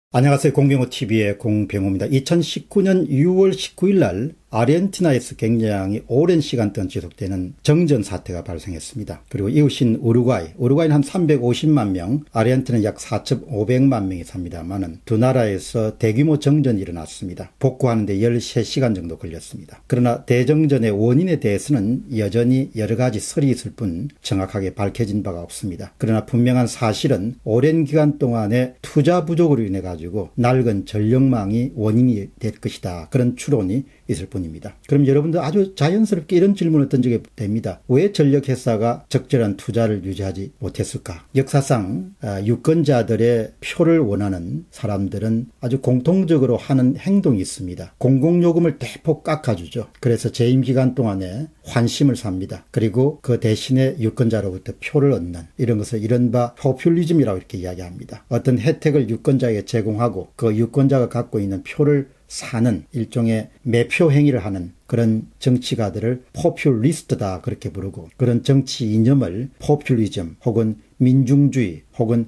안녕하세요. 공병호TV의 공병호입니다. 2019년 6월 19일 날 아르헨티나에서 굉장히 오랜 시간 동안 지속되는 정전 사태가 발생했습니다. 그리고 이웃인 우루과이는 한 350만 명, 아르헨티나는 약 4,500만 명이 삽니다만은 두 나라에서 대규모 정전이 일어났습니다. 복구하는데 13시간 정도 걸렸습니다. 그러나 대정전의 원인에 대해서는 여전히 여러 가지 설이 있을 뿐 정확하게 밝혀진 바가 없습니다. 그러나 분명한 사실은 오랜 기간 동안의 투자 부족으로 인해 가지고 낡은 전력망이 원인이 될 것이다. 그런 추론이 있을 뿐입니다. 그럼 여러분들 아주 자연스럽게 이런 질문을 던지게 됩니다. 왜 전력회사가 적절한 투자를 유지하지 못했을까? 역사상 유권자들의 표를 원하는 사람들은 아주 공통적으로 하는 행동이 있습니다. 공공요금을 대폭 깎아주죠. 그래서 재임 기간 동안에 환심을 삽니다. 그리고 그 대신에 유권자로부터 표를 얻는 이런 것을 이른바 포퓰리즘이라고 이렇게 이야기합니다. 어떤 혜택을 유권자에게 제공하고 그 유권자가 갖고 있는 표를 사는 일종의 매표 행위를 하는 그런 정치가들을 포퓰리스트다 그렇게 부르고, 그런 정치 이념을 포퓰리즘 혹은 민중주의 혹은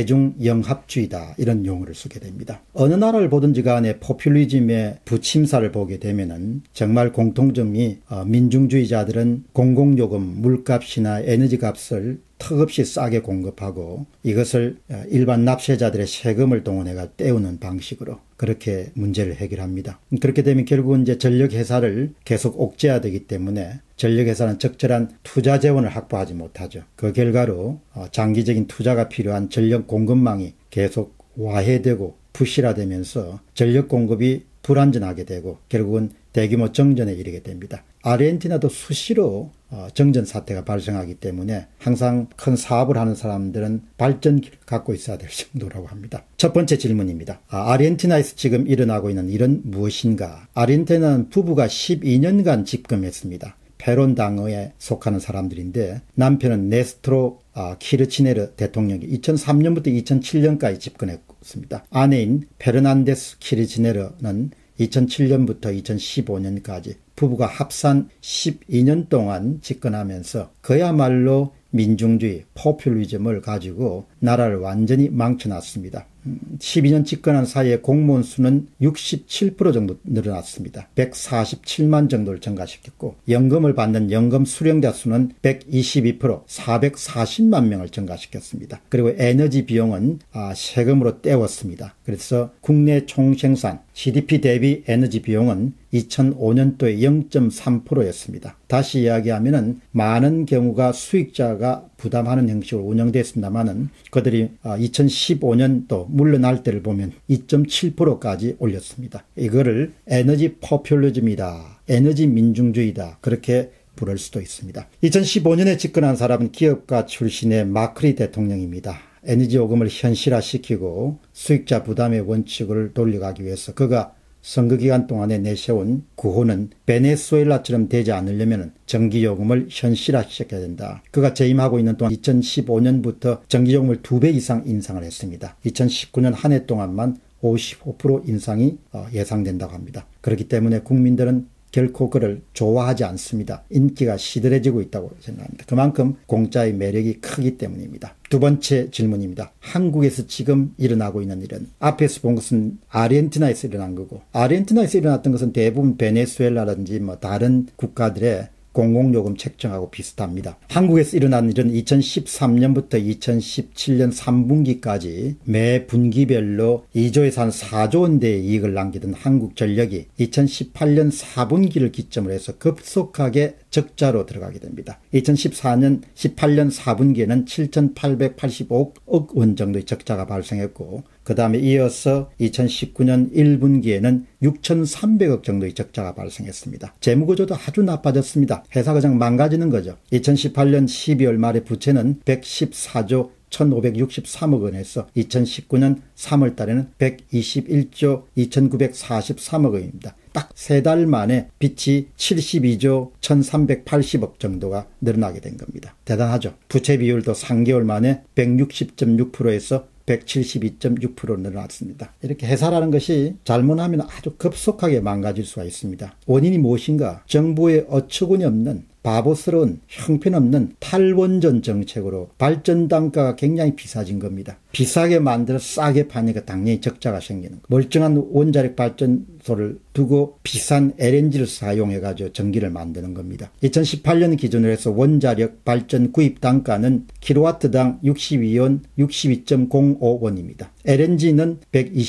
대중영합주의다 이런 용어를 쓰게 됩니다. 어느 나라를 보든지 간에 포퓰리즘의 부침사를 보게 되면은 정말 공통점이 민중주의자들은 공공요금, 물값이나 에너지값을 턱없이 싸게 공급하고 이것을 일반 납세자들의 세금을 동원해가 떼우는 방식으로 그렇게 문제를 해결합니다. 그렇게 되면 결국은 이제 전력회사를 계속 옥죄해야 되기 때문에 전력회사는 적절한 투자 재원을 확보하지 못하죠. 그 결과로 장기적인 투자가 필요한 전력 공급망이 계속 와해되고 부실화되면서 전력 공급이 불안전하게 되고 결국은 대규모 정전에 이르게 됩니다. 아르헨티나도 수시로 정전 사태가 발생하기 때문에 항상 큰 사업을 하는 사람들은 발전기를 갖고 있어야 될 정도라고 합니다. 첫 번째 질문입니다. 아르헨티나에서 지금 일어나고 있는 일은 무엇인가? 아르헨티나는 부부가 12년간 집권했습니다. 페론 당에 속하는 사람들인데 남편은 네스토로 키르치네르 대통령이 2003년부터 2007년까지 집권했습니다. 아내인 페르난데스 키르치네르는 2007년부터 2015년까지 부부가 합산 12년 동안 집권하면서 그야말로 민중주의, 포퓰리즘을 가지고 나라를 완전히 망쳐놨습니다. 12년 집권한 사이에 공무원 수는 67% 정도 늘어났습니다. 147만 정도를 증가시켰고 연금을 받는 연금 수령자 수는 122%, 440만 명을 증가시켰습니다. 그리고 에너지 비용은 세금으로 떼웠습니다. 그래서 국내 총생산, GDP 대비 에너지 비용은 2005년도에 0.3%였습니다. 다시 이야기하면은 많은 경우가 수익자가 부담하는 형식으로 운영됐습니다만은 그들이 2015년도 물러날 때를 보면 2.7%까지 올렸습니다. 이거를 에너지 포퓰리즘이다, 에너지 민중주의다 그렇게 부를 수도 있습니다. 2015년에 집권한 사람은 기업가 출신의 마크리 대통령입니다. 에너지 요금을 현실화시키고 수익자 부담의 원칙을 돌려가기 위해서 그가 선거기간 동안에 내세운 구호는 베네수엘라처럼 되지 않으려면 전기요금을 현실화시켜야 된다. 그가 재임하고 있는 동안 2015년부터 전기요금을 2배 이상 인상을 했습니다. 2019년 한 해 동안만 55% 인상이 예상된다고 합니다. 그렇기 때문에 국민들은 결코 그를 좋아하지 않습니다. 인기가 시들해지고 있다고 생각합니다. 그만큼 공짜의 매력이 크기 때문입니다. 두 번째 질문입니다. 한국에서 지금 일어나고 있는 일은 앞에서 본 것은 아르헨티나에서 일어난 거고 아르헨티나에서 일어났던 것은 대부분 베네수엘라든지 다른 국가들의 공공요금 책정하고 비슷합니다. 한국에서 일어난 일은 2013년부터 2017년 3분기까지 매 분기별로 2조에서 한 4조 원대의 이익을 남기던 한국전력이 2018년 4분기를 기점으로 해서 급속하게 적자로 들어가게 됩니다. 2018년 4분기에는 7,885억 원 정도의 적자가 발생했고 그 다음에 이어서 2019년 1분기에는 6,300억 정도의 적자가 발생했습니다. 재무구조도 아주 나빠졌습니다. 회사가 그냥 망가지는 거죠. 2018년 12월 말에 부채는 114조 1,563억 원에서 2019년 3월 달에는 121조 2,943억 원입니다. 딱 3달 만에 빚이 72조 1,380억 정도가 늘어나게 된 겁니다. 대단하죠. 부채 비율도 3개월 만에 160.6%에서 172.6% 늘어났습니다. 이렇게 회사라는 것이 잘못하면 아주 급속하게 망가질 수가 있습니다. 원인이 무엇인가? 정부의 어처구니 없는 바보스러운 형편없는 탈원전 정책으로 발전 단가가 굉장히 비싸진 겁니다. 비싸게 만들어 싸게 파니까 당연히 적자가 생기는 거. 멀쩡한 원자력 발전소를 두고 비싼 LNG를 사용해가지고 전기를 만드는 겁니다. 2018년 기준으로 해서 원자력 발전 구입 단가는 킬로와트당 62원, 62.05원입니다. LNG는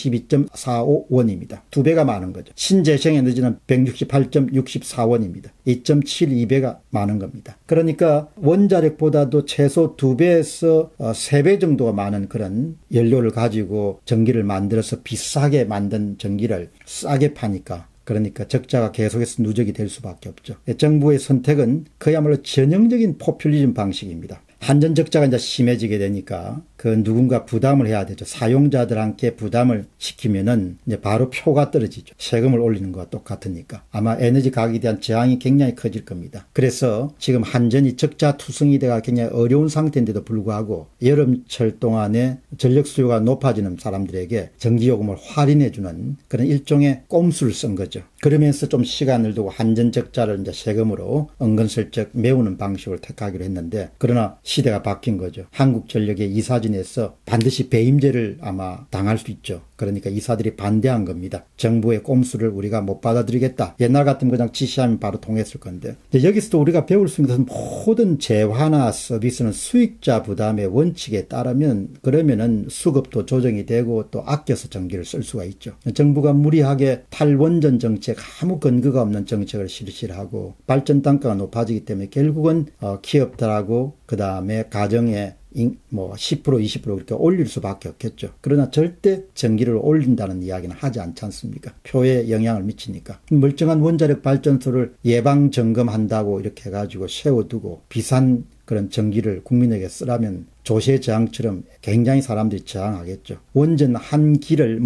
122.45원입니다. 2배가 많은 거죠. 신재생에너지는 168.64원입니다. 2.72배가 많은 겁니다. 그러니까 원자력보다도 최소 2배에서 3배 정도가 많은 그런 연료를 가지고 전기를 만들어서 비싸게 만든 전기를 싸게 파니까 그러니까 적자가 계속해서 누적이 될 수밖에 없죠. 정부의 선택은 그야말로 전형적인 포퓰리즘 방식입니다. 한전 적자가 이제 심해지게 되니까 그 누군가 부담을 해야 되죠. 사용자들한테 부담을 시키면은 이제 바로 표가 떨어지죠. 세금을 올리는 것과 똑같으니까. 아마 에너지 가격에 대한 저항이 굉장히 커질 겁니다. 그래서 지금 한전이 적자 투성이 돼가 굉장히 어려운 상태인데도 불구하고 여름철 동안에 전력 수요가 높아지는 사람들에게 전기요금을 할인해주는 그런 일종의 꼼수를 쓴 거죠. 그러면서 좀 시간을 두고 한전 적자를 이제 세금으로 은근슬쩍 메우는 방식을 택하기로 했는데 그러나 시대가 바뀐 거죠. 한국전력의 이사진에서 반드시 배임죄를 아마 당할 수 있죠. 그러니까 이사들이 반대한 겁니다. 정부의 꼼수를 우리가 못 받아들이겠다. 옛날 같으면 그냥 지시하면 바로 통했을 건데. 여기서도 우리가 배울 수 있는 것은 모든 재화나 서비스는 수익자 부담의 원칙에 따르면 그러면은 수급도 조정이 되고 또 아껴서 전기를 쓸 수가 있죠. 정부가 무리하게 탈원전 정책, 아무 근거가 없는 정책을 실시하고 발전 단가가 높아지기 때문에 결국은 기업들하고 그 다음에 가정에 10% 20% 그렇게 올릴 수밖에 없겠죠. 그러나 절대 전기를 올린다는 이야기는 하지 않지 않습니까? 표에 영향을 미치니까. 멀쩡한 원자력 발전소를 예방 점검한다고 이렇게 해가지고 세워두고 비싼 그런 전기를 국민에게 쓰라면 조세 저항처럼 굉장히 사람들이 저항하겠죠. 원전 한 기를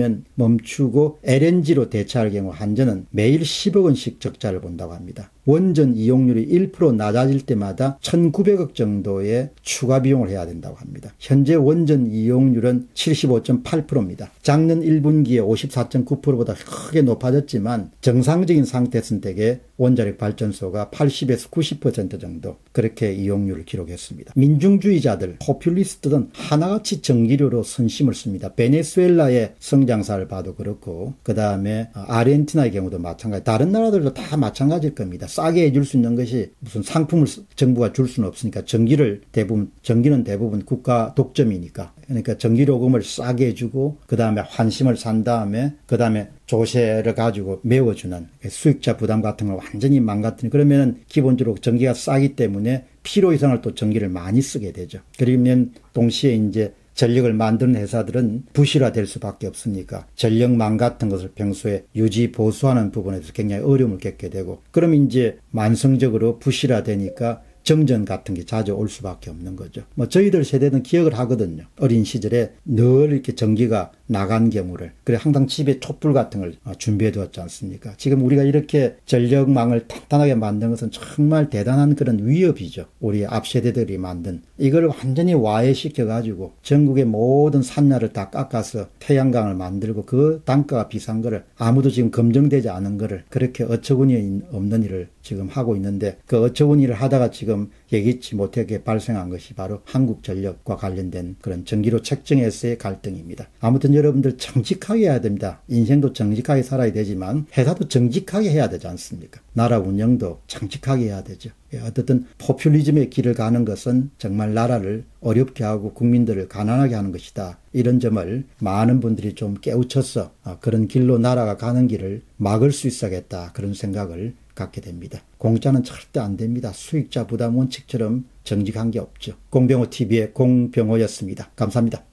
멈추고 LNG로 대체할 경우 한전은 매일 10억 원씩 적자를 본다고 합니다. 원전 이용률이 1% 낮아질 때마다 1,900억 정도의 추가 비용을 해야 된다고 합니다. 현재 원전 이용률은 75.8%입니다. 작년 1분기에 54.9%보다 크게 높아졌지만 정상적인 상태에서는 대개 원자력 발전소가 80에서 90% 정도 그렇게 이용률을 기록했습니다. 민중주의자들, 포퓰리스트들은 하나같이 전기료로 선심을 씁니다. 베네수엘라의 성장사를 봐도 그렇고 그 다음에 아르헨티나의 경우도 마찬가지. 다른 나라들도 다 마찬가지일 겁니다. 싸게 해줄 수 있는 것이 무슨 상품을 정부가 줄 수는 없으니까 전기는 대부분 국가 독점이니까. 그러니까 전기요금을 싸게 해주고 그 다음에 환심을 산 다음에 그 다음에 조세를 가지고 메워주는 수익자 부담 같은 걸 완전히 망가뜨리는 그러면은 기본적으로 전기가 싸기 때문에 필요 이상을 또 전기를 많이 쓰게 되죠. 그러면 동시에 이제 전력을 만드는 회사들은 부실화될 수밖에 없으니까 전력망 같은 것을 평소에 유지 보수하는 부분에서 굉장히 어려움을 겪게 되고 그럼 이제 만성적으로 부실화되니까 정전 같은 게 자주 올 수밖에 없는 거죠. 저희들 세대는 기억을 하거든요. 어린 시절에 늘 이렇게 전기가 나간 경우를. 그래 항상 집에 촛불 같은 걸 준비해 두었지 않습니까? 지금 우리가 이렇게 전력망을 탄탄하게 만든 것은 정말 대단한 그런 위협이죠. 우리 앞 세대들이 만든. 이걸 완전히 와해시켜 가지고 전국의 모든 산야를 다 깎아서 태양광을 만들고 그 단가가 비싼 거를 아무도 지금 검증되지 않은 거를 그렇게 어처구니 없는 일을 지금 하고 있는데 그 어처구니 일을 하다가 지금 예기치 못하게 발생한 것이 바로 한국전력과 관련된 그런 전기료 책정에서의 갈등입니다. 아무튼 여러분들 정직하게 해야 됩니다. 인생도 정직하게 살아야 되지만 회사도 정직하게 해야 되지 않습니까? 나라 운영도 정직하게 해야 되죠. 어쨌든 포퓰리즘의 길을 가는 것은 정말 나라를 어렵게 하고 국민들을 가난하게 하는 것이다. 이런 점을 많은 분들이 좀 깨우쳐서 그런 길로 나라가 가는 길을 막을 수 있어야겠다. 그런 생각을 갖게 됩니다. 공짜는 절대 안 됩니다. 수익자 부담 원칙처럼 정직한 게 없죠. 공병호TV의 공병호였습니다. 감사합니다.